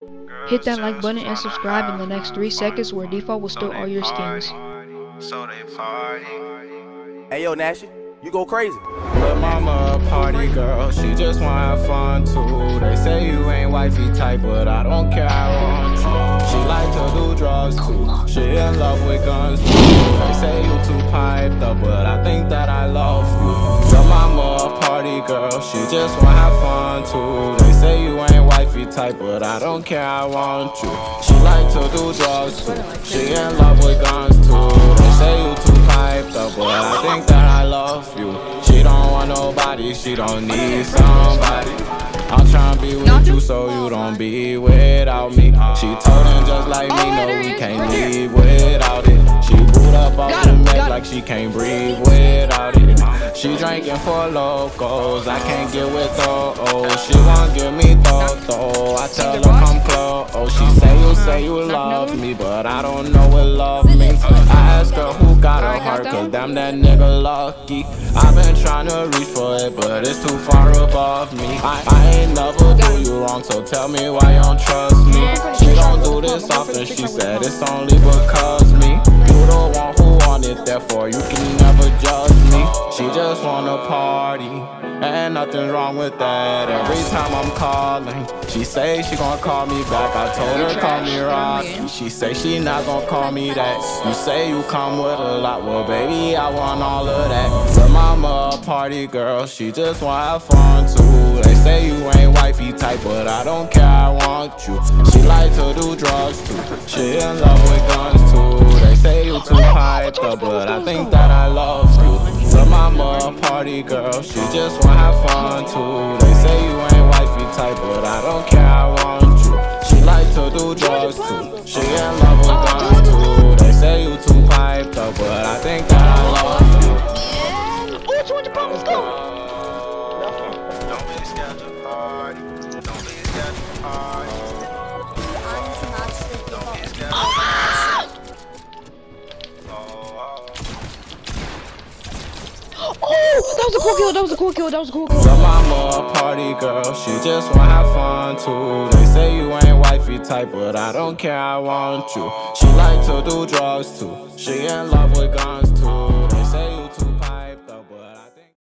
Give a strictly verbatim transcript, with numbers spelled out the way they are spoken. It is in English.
Hit that like button and subscribe in the next three seconds where default will store all your skins. So they party. Hey yo, Nash, you go crazy. Lil' mama a party girl, she just wanna have fun too. They say you ain't wifey type, but I don't care, I want you. She like to do drugs too, she in love with guns too. They say you too piped up, but I think that I love you. Lil' mama a party girl, she just wanna have fun too. They say you ain't wifey type, but I don't care, I want you. She like to do drugs too, she in love with guns too. They say you too piped up, but I think that I love you. She don't want nobody, she don't need somebody. I'm tryna be with you so you don't be without me. She told him just like me, no we can't leave without it. She boot up off the neck like she can't breathe without it. She drinking for locals, I can't get with those. She won't give me thought though, I tell her come close. Oh, she say you say you love me, but I don't know what love means. I ask her who got her heart, cause damn that nigga lucky. I've been trying to reach for it, but it's too far above me. I, I ain't never do you wrong, so tell me why you don't trust me. She don't do this often, she said it's only because me. You the one who want it, therefore you can never judge me. She just wanna party, and nothing wrong with that. Every time I'm calling, she say she gon' call me back. I told her call me Rocky, she say she not gon' call me that. You say you come with a lot, well baby I want all of that. Her mama a party girl, she just wanna have fun too. They say you ain't wifey type, but I don't care, I want you. She like to do drugs too, she in love with guns too. They say you too hyped up, but I think that I love you. Her mama a party girl, she just wanna have fun too. They say you ain't wifey type, but I don't care, I want you. She like to do drugs too, she in love with guns too. They say you too piped up, but I think that I love you. Oh, two hundred pounds, go! Don't be scared to party. Don't be scared to party. Don't be scared to party. Oh, that was a cool kill, that was a cool kill, that was a cool kill. Lil' mama a party girl, she just wanna have fun too. They say you ain't wifey type, but I don't care, I want you. She like to do drugs too, she in love with guns too.